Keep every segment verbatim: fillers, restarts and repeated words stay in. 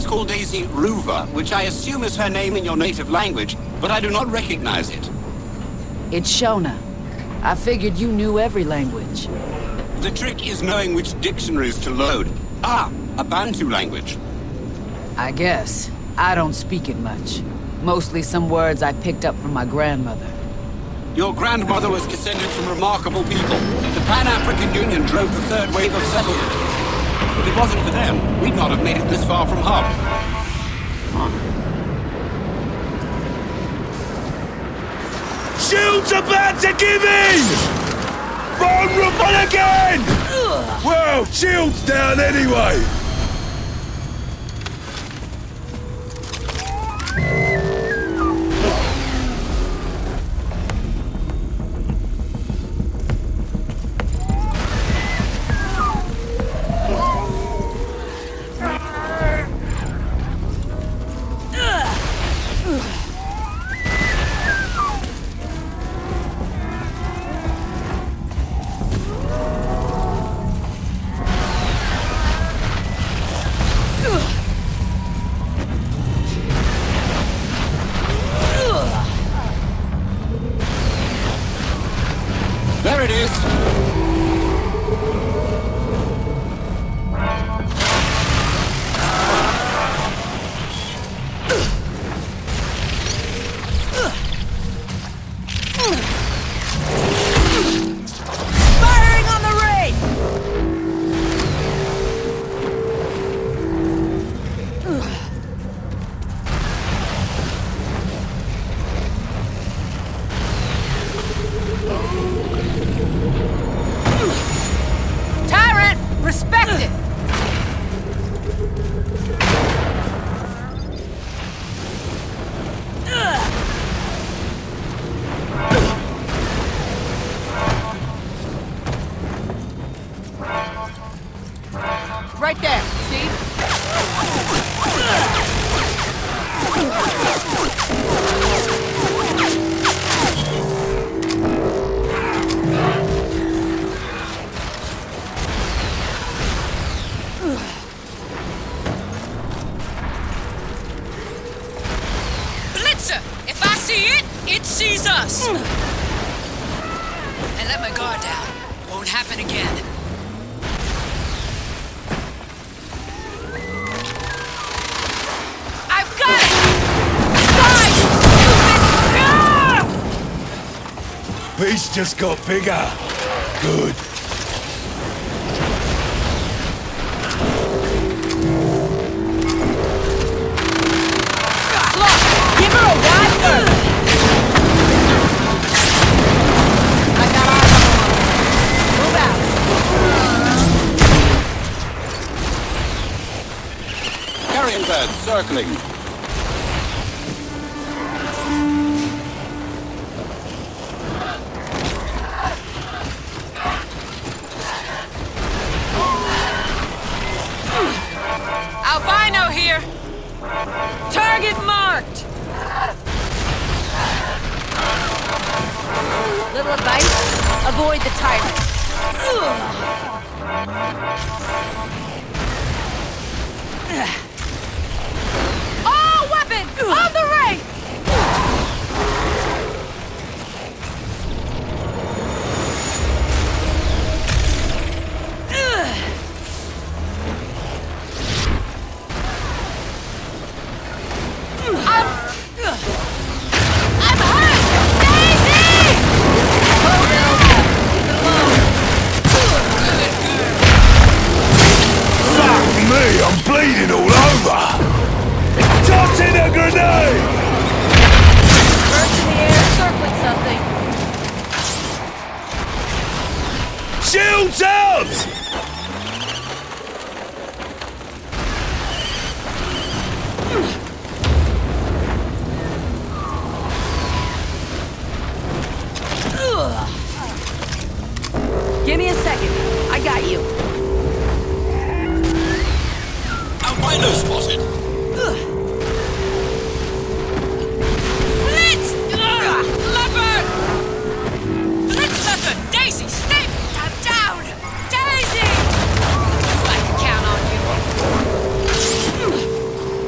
seems called Daisy Ruva, which I assume is her name in your native language, but I do not recognize it. It's Shona. I figured you knew every language. The trick is knowing which dictionaries to load. Ah, a Bantu language. I guess. I don't speak it much. Mostly some words I picked up from my grandmother. Your grandmother was descended from remarkable people. The Pan-African Union drove the third wave of settlement. If it wasn't for them, we'd not have made it this far from home. Shield's about to give in! Vulnerable again! Well, shield's down anyway! There it is! Firing on the raid! Tyrant! Respect it! Right there, see? Blitzer! If I see it, it sees us! I let my guard down. Won't happen again. I've got it! Die, stupid! Beast just got bigger. Good. Give her a wide berth! I got eyes on her. Move out. Carrion birds circling. Albino here! Target marked! Little advice? Avoid the tyrant. All weapons! On the right! I'm... I'm hurt! Daisy! Fuck me, I'm bleeding all over! Tossing a grenade! Birds in the air circling something. Shields out! Give me a second. I got you. Albino spotted! Blitz! Ugh! Leopard! Blitz leopard! Daisy, stay! I'm down! Daisy! I can count on you.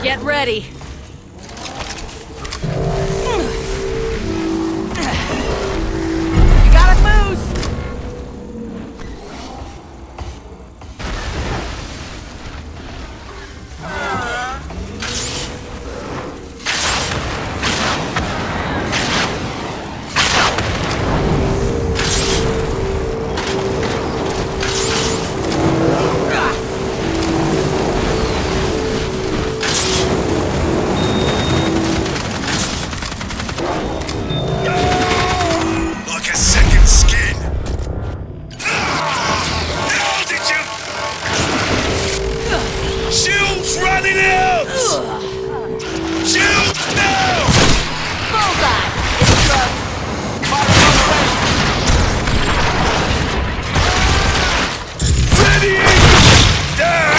Get ready. You gotta move! Like a second skin. How did you? Shields running out! Shields now! Bullseye! It's drugged. Ready! Down!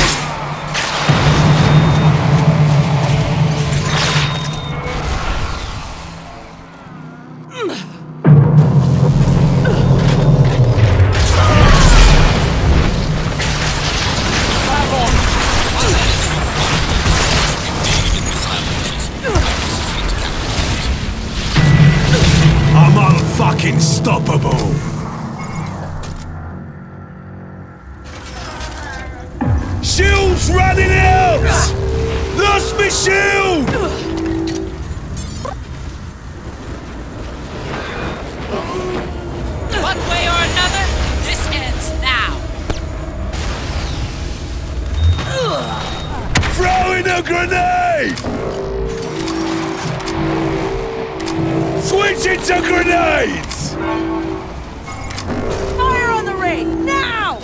I'm unfucking stoppable. Shield's running out! Lost my shield! One way or another, this ends now. Throwing a grenade! Switching to grenades! Fire on the ray! Now!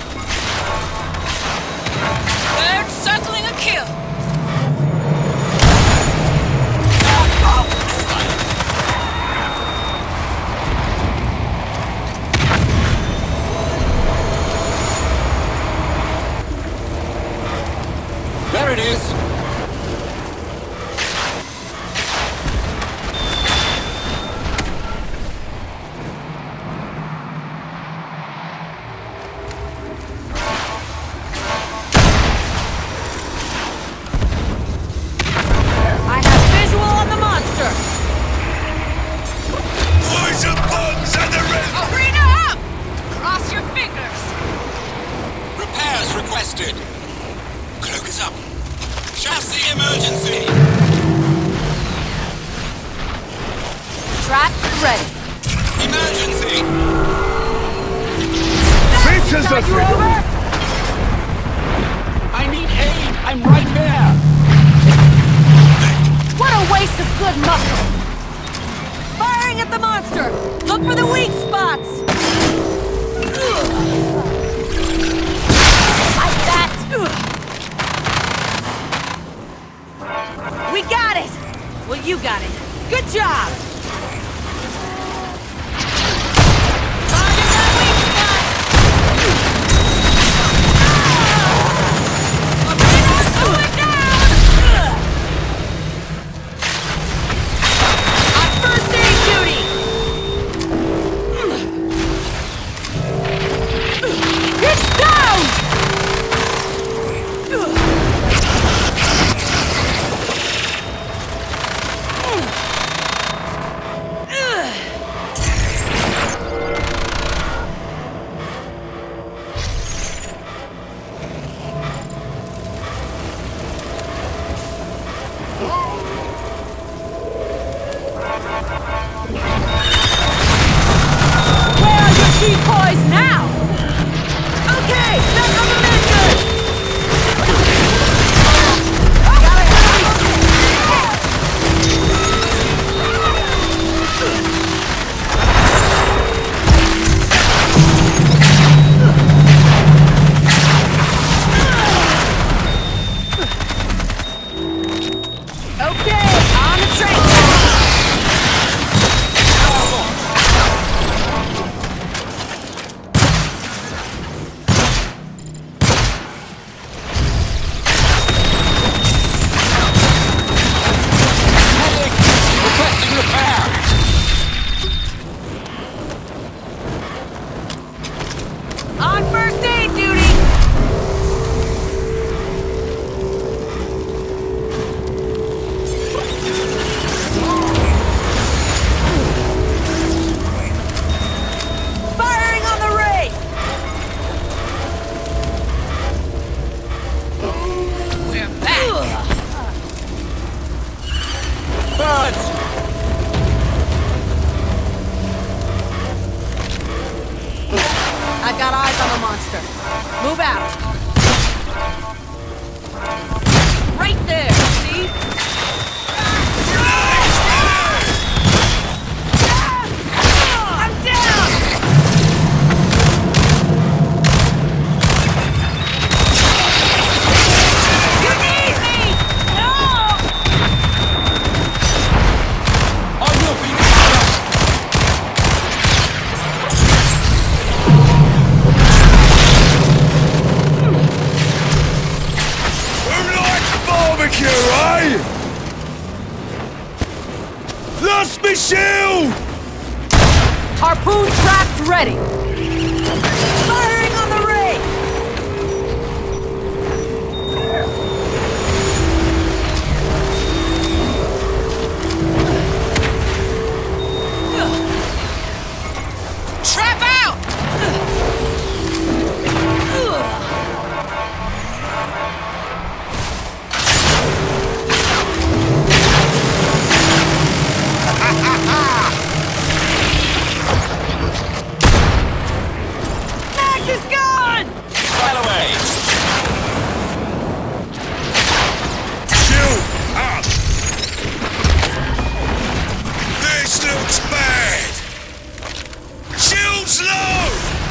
Third circling a kill. There it is. I have visual on the monster! Poison bombs and the red! Arena up! Cross your fingers. Repairs requested. Cloak is up. Chassis emergency. Traps ready. Emergency. Fitters are You over? I need aid. I'm right here. What a waste of good muscle! Firing at the monster! Look for the weak spots! Like that! We got it! Well, you got it. Good job! Target that weak spot! Arena's going down! On first aid duty! It's down! Where are your decoys now? Okay, that other man good! Got it, okay, on the train! Onwards! I've got eyes on the monster. Move out. Right there, see? I'm down! You need me! No! On your feet! Barbecue, eh? Lost me shield! Harpoon traps ready! Firing on the ray! Trap out! Max is gone! File away! Shield up! This looks bad! Shield's low!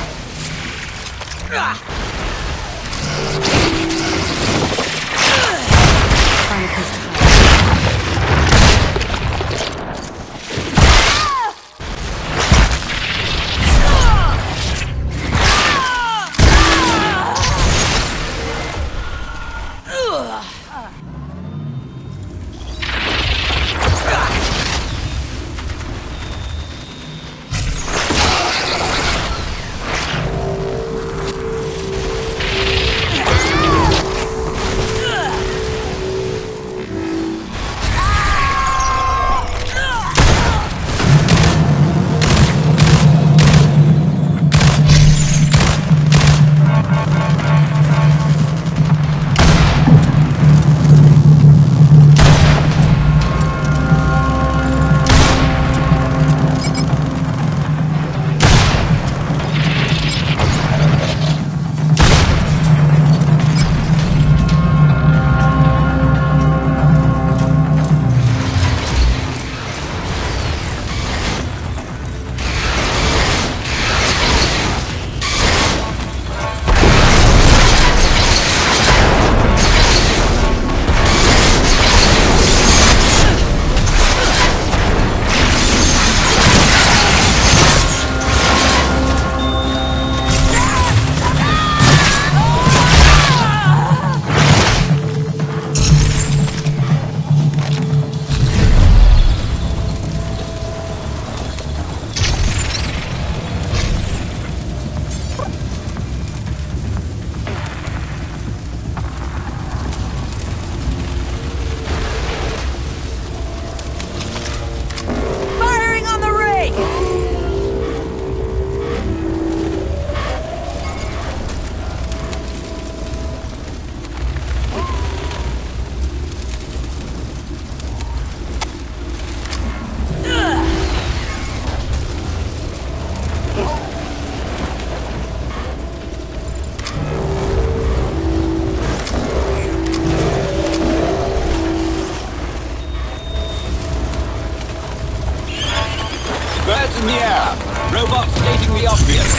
Birds in the air. Robots stating the obvious.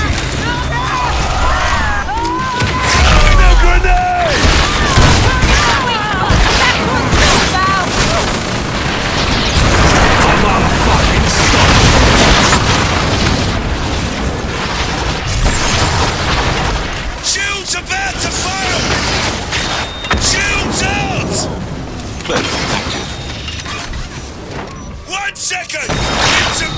The grenade! I'm on fucking stop! Shield's about to fail! Shield's out! Close active. One second! It's a